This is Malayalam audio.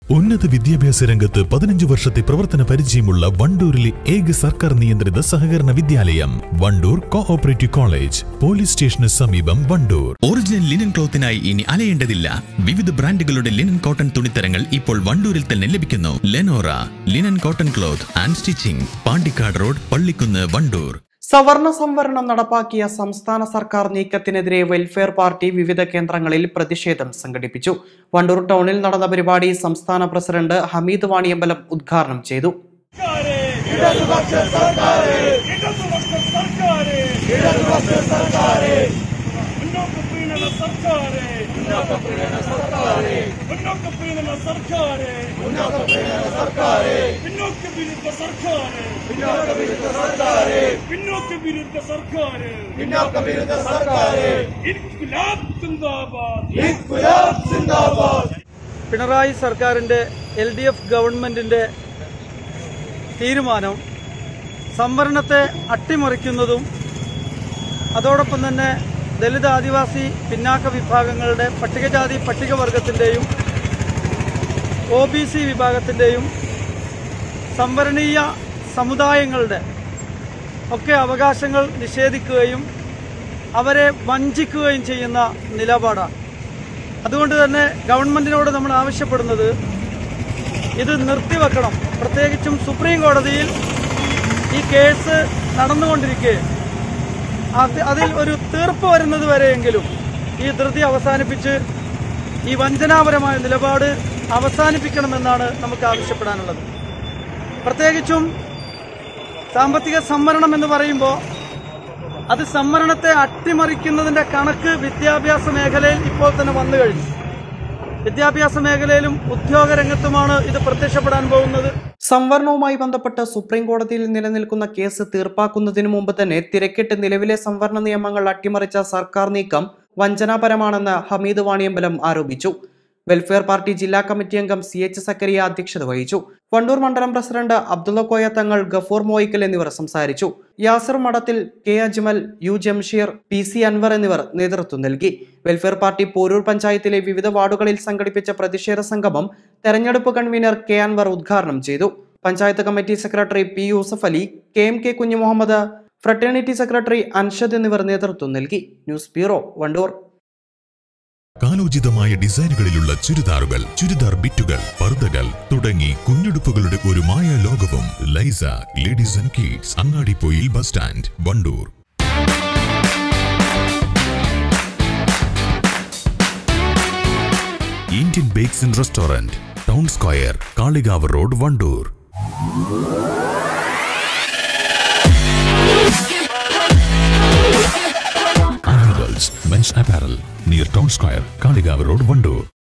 ഉന്നത വിദ്യാഭ്യാസ രംഗത്ത് 15 വർഷത്തെ പ്രവർത്തന പരിചയമുള്ള വണ്ടൂരിലെ ഏക സർക്കാർ നിയന്ത്രിത സഹകരണ വിദ്യാലയം വണ്ടൂർ കോഓപ്പറേറ്റീവ് കോളേജ്, പോലീസ് സ്റ്റേഷന് സമീപം, വണ്ടൂർ. ഒറിജിനൽ ലിനൻ ക്ലോത്തിനായി ഇനി അലയേണ്ടതില്ല. വിവിധ ബ്രാൻഡുകളുടെ ലിനൻ കോട്ടൺ തുണിത്തരങ്ങൾ ഇപ്പോൾ വണ്ടൂരിൽ തന്നെ ലഭിക്കുന്നു. Lenora linen cotton cloth and stitching, Pandikkad road, Pallikkunnu, Wandoor. സവർണ സംവരണം നടപ്പാക്കിയ സംസ്ഥാന സർക്കാർ നീക്കത്തിനെതിരെ വെൽഫെയർ പാർട്ടി വിവിധ കേന്ദ്രങ്ങളിൽ പ്രതിഷേധം സംഘടിപ്പിച്ചു. വണ്ടൂർ ടൗണിൽ നടന്ന പരിപാടി സംസ്ഥാന പ്രസിഡന്റ് ഹമീദ് വാണിയമ്പലം ഉദ്ഘാടനം ചെയ്തു. പിണറായി സർക്കാരിന്റെ LDF ഗവൺമെന്റിന്റെ തീരുമാനം സംവരണത്തെ അട്ടിമറിക്കുന്നതും അതോടൊപ്പം തന്നെ ദലിത്, ആദിവാസി, പിന്നാക്ക വിഭാഗങ്ങളുടെ, പട്ടികജാതി പട്ടികവർഗത്തിന്റെയും OBC വിഭാഗത്തിന്റെയും സംവരണീയ സമുദായങ്ങളുടെ ഒക്കെ അവകാശങ്ങൾ നിഷേധിക്കുകയും അവരെ വഞ്ചിക്കുകയും ചെയ്യുന്ന നിലപാടാണ്. അതുകൊണ്ട് തന്നെ ഗവൺമെന്റിനോട് നമ്മൾ ആവശ്യപ്പെടുന്നത് ഇത് നിർത്തിവെക്കണം. പ്രത്യേകിച്ചും സുപ്രീം കോടതിയിൽ ഈ കേസ് നടന്നുകൊണ്ടിരിക്കെ അതിൽ ഒരു തീർപ്പ് വരുന്നത് വരെയെങ്കിലും ഈ ധൃതി അവസാനിപ്പിച്ച് ഈ വഞ്ചനാപരമായ നിലപാട് അവസാനിപ്പിക്കണമെന്നാണ് നമുക്ക് ആവശ്യപ്പെടാനുള്ളത്. പ്രത്യേകിച്ചും സാമ്പത്തിക സംവരണം എന്ന് പറയുമ്പോൾ അത് സംവരണത്തെ അട്ടിമറിക്കുന്നതിന്റെ കണക്ക് വിദ്യാഭ്യാസ മേഖലയിൽ ഇപ്പോൾ തന്നെ വന്നു കഴിഞ്ഞു. വിദ്യാഭ്യാസ മേഖലയിലും ഉദ്യോഗരംഗത്തുമാണ് ഇത് പ്രത്യക്ഷപ്പെടാൻ പോകുന്നത്. സംവരണവുമായി ബന്ധപ്പെട്ട് സുപ്രീം കോടതിയിൽ നിലനിൽക്കുന്ന കേസ് തീർപ്പാക്കുന്നതിനു മുമ്പ് തന്നെ തിരക്കിട്ട് നിലവിലെ സംവരണ നിയമങ്ങൾ അട്ടിമറിച്ച സർക്കാർ നീക്കം വഞ്ചനാപരമാണെന്ന് ഹമീദ് വാണിയമ്പലം ആരോപിച്ചു. വെൽഫെയർ പാർട്ടി ജില്ലാ കമ്മിറ്റി അംഗം CH സക്കരിയ അധ്യക്ഷത വഹിച്ചു. വണ്ടൂർ മണ്ഡലം പ്രസിഡന്റ് അബ്ദുള്ള കോയ തങ്ങൾ, ഗഫൂർ മോയിക്കൽ എന്നിവർ സംസാരിച്ചു. യാസിർ മഠത്തിൽ, K Ajmal, U Jamsheer, PC Anwar എന്നിവർ നേതൃത്വം നൽകി. വെൽഫെയർ പാർട്ടി പോരൂർ പഞ്ചായത്തിലെ വിവിധ വാർഡുകളിൽ സംഘടിപ്പിച്ച പ്രതിഷേധ സംഗമം തെരഞ്ഞെടുപ്പ് കൺവീനർ K അൻവർ ഉദ്ഘാടനം ചെയ്തു. Panchayat committee secretary P Yusuf Ali, KMK Kunjumuhammad, fraternity secretary Anshad എന്നിവർ നേതൃത്വം നൽകി. News bureau, Wandoor. കാലോചിതമായ ഡിസൈനുകളിലുള്ള ചുരിദാറുകൾ, ചുരിദാർ ബിറ്റുകൾ, പർദ്ദകൾ തുടങ്ങി കുഞ്ഞുടുപ്പുകളുടെ ഒരു മായ ലോകവും. ലൈസ ladies and kids, Angadippoyil bus stand, Wandoor. Indian bakes and restaurant, town square, Kalikavu road, Wandoor. Men's Apparel near Town Square, Kaligav Road, Vandoor.